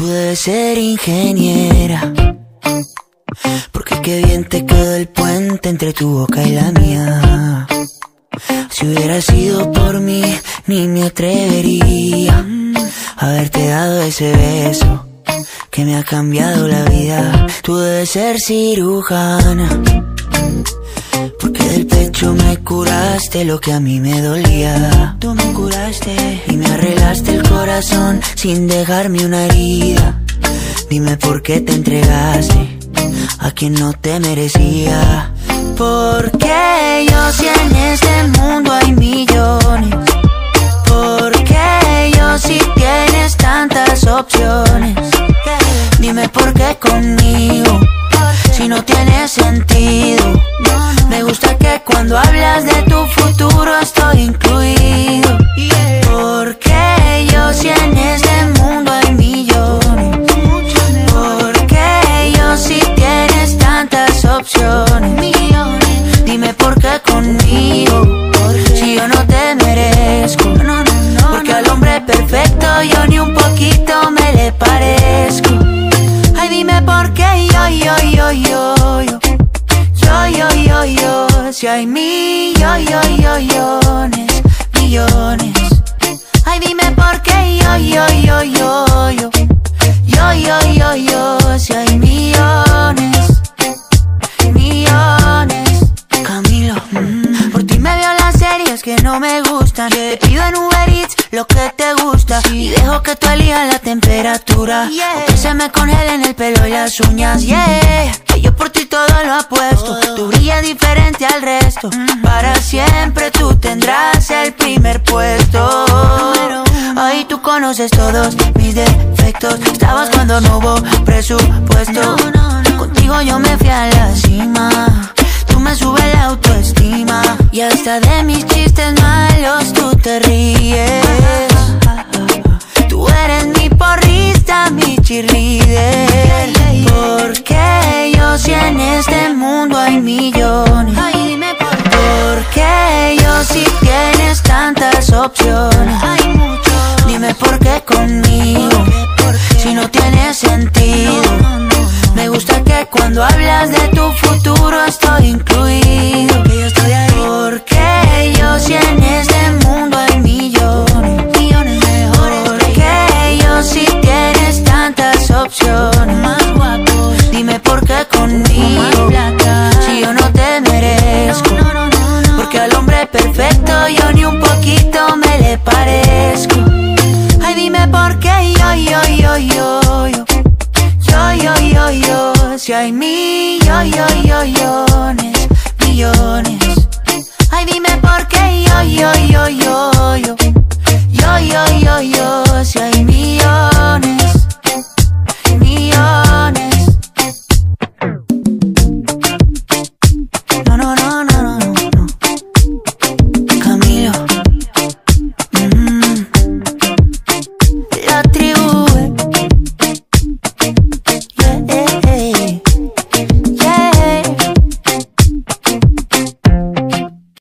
Tú debes ser ingeniera, porque qué bien te quedó el puente entre tu boca y la mía. Si hubiera sido por mí, ni me atrevería a haberte dado ese beso que me ha cambiado la vida. Tú debes ser cirujana, porque del pecho me curaste lo que a mí me dolía. Tú me curaste y me arreglaste el corazón sin dejarme una herida. Dime por qué te entregaste a quien no te merecía. Porque yo si en este mundo hay millones, porque yo si tienes tantas opciones. Dime por qué conmigo, si no tiene sentido. Me gusta que cuando hablas de tu futuro estoy incluido. Porque yo si en este mundo hay millones, porque yo si tienes tantas opciones. Dime por qué conmigo, si yo no te merezco. Porque al hombre perfecto yo ni un poquito me le parezco. Ay, dime por qué yo, si hay millones. Ay, dime por qué yo, si hay millones. Camilo, por ti me veo las series que no me gustan. Te pido en Uber Eats lo que te gusta y dejo que tú elijas la temperatura, o que se me congelen el pelo y las uñas. Que yo por ti todo lo apuesto. Tú brillas diferente al resto. Para siempre tú tendrás el primer puesto. Ay, tú conoces todos mis defectos. Estabas cuando no hubo presupuesto. Contigo yo me fui a la cima. Tú me subes la autoestima y hasta de mis chistes malos tú te ríes. Tú eres mi porrista, mi cheerleader. Porque yo si en este mundo hay millones, porque yo si tienes tantas opciones. Dime por qué conmigo, si no tiene sentido. Me gusta que cuando hablas de tu futuro estoy incluido. Porque yo si en este mundo hay millones, porque yo si tienes tantas opciones. Dime por qué conmigo, si yo no te merezco. Porque al hombre perfecto yo ni un poquito me le parezco. Ay, dime por qué yo, si hay millones.